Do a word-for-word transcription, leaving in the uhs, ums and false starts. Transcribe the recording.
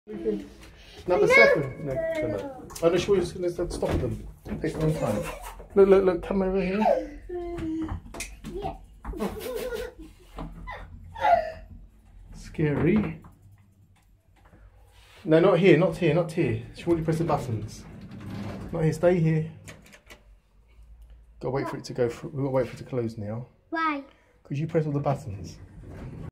Number seven. No, no, no. I'm not sure you're just going to stop at them. It takes a long time. Look, look, look, come over here. Yeah. Scary. No, not here, not here, not here. Surely press the buttons. Not here, stay here. Gotta wait for it to go, for, we've got to wait for it to close now. Why? Because you press all the buttons.